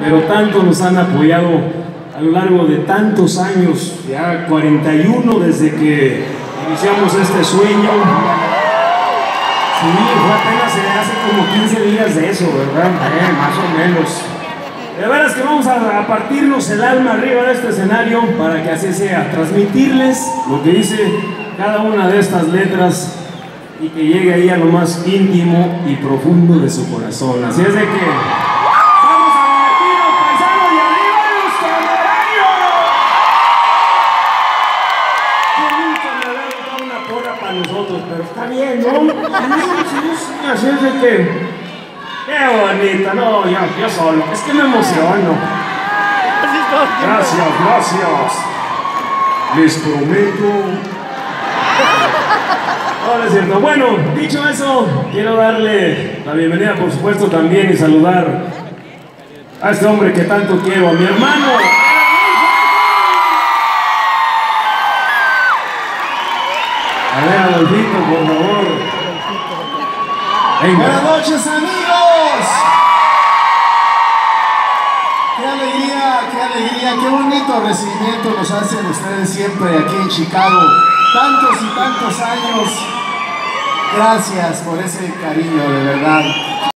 pero tanto nos han apoyado a lo largo de tantos años, ya 41 desde que iniciamos este sueño. Sí, fue apenas hace como 15 días de eso, ¿verdad? Más o menos. De veras que vamos a partirnos el alma arriba de este escenario para que así sea, transmitirles lo que dice cada una de estas letras y que llegue ahí a lo más íntimo y profundo de su corazón. Así es de que vamos a divertirnos, paisanos, y arriba los camerarios. Con un camerero da una porra para nosotros, pero está bien, ¿no? Así es de que qué bonita, no, yo solo, es que me emociono. Gracias, gracias. Les prometo. No, no es cierto. Bueno, dicho eso, quiero darle la bienvenida, por supuesto, también y saludar a este hombre que tanto quiero, a mi hermano. A ver, Adolfito, por favor. Venga. Buenas noches, amigos. Qué alegría, qué bonito recibimiento nos hacen ustedes siempre aquí en Chicago. Tantos y tantos años. Gracias por ese cariño, de verdad.